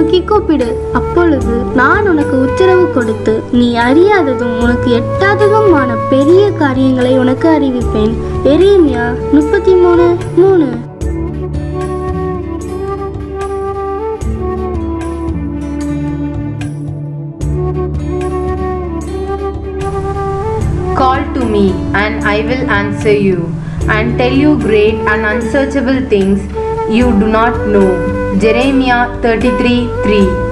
நோக்கி கூப்பிடு, அப்பொழுது நான் உனக்கு உத்தரவு கொடுத்து நீ அறியாததும் உனக்கு எட்டாததுமான பெரிய காரியங்களை உனக்கு அறிவிப்பேன். எரேமியா 33:3. Call to me, and I will answer you, and tell you great and unsearchable things you do not know. Jeremiah 33:3.